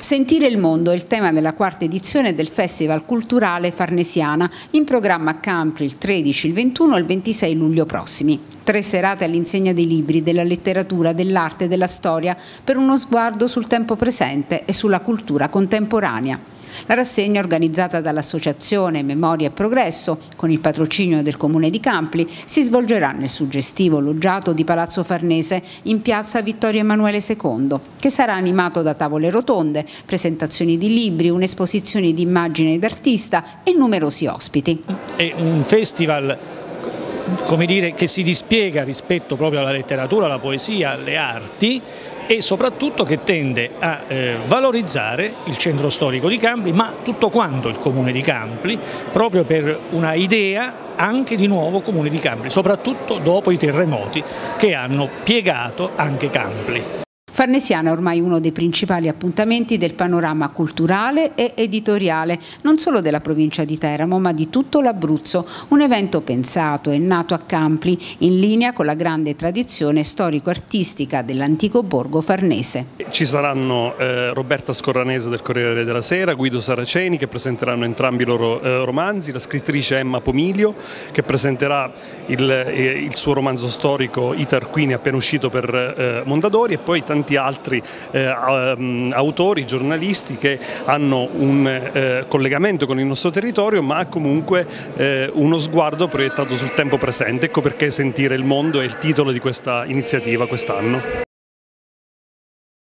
Sentire il mondo è il tema della quarta edizione del Festival Culturale Farnesiana, in programma a Campri il 13, il 21 e il 26 luglio prossimi. 3 serate all'insegna dei libri, della letteratura, dell'arte e della storia, per uno sguardo sul tempo presente e sulla cultura contemporanea. La rassegna, organizzata dall'Associazione Memoria e Progresso, con il patrocinio del Comune di Campri, si svolgerà nel suggestivo loggiato di Palazzo Farnese in piazza Vittorio Emanuele II, che sarà animato da tavole rotonde, presentazioni di libri, un'esposizione di immagini d'artista e numerosi ospiti. È un festival, come dire, che si dispiega rispetto proprio alla letteratura, alla poesia, alle arti, e soprattutto che tende a valorizzare il centro storico di Campri, ma tutto quanto il comune di Campri, proprio per una idea anche di nuovo comune di Campri, soprattutto dopo i terremoti che hanno piegato anche Campri. Farnesiana è ormai uno dei principali appuntamenti del panorama culturale e editoriale, non solo della provincia di Teramo, ma di tutto l'Abruzzo. Un evento pensato e nato a Campri, in linea con la grande tradizione storico-artistica dell'antico borgo farnese. Ci saranno Roberta Scorranese del Corriere della Sera, Guido Saraceni, che presenteranno entrambi i loro romanzi, la scrittrice Emma Pomiglio, che presenterà il suo romanzo storico I Tarquini, appena uscito per Mondadori, e poi tanti altri autori, giornalisti che hanno un collegamento con il nostro territorio, ma comunque uno sguardo proiettato sul tempo presente. Ecco perché Sentire il mondo è il titolo di questa iniziativa quest'anno.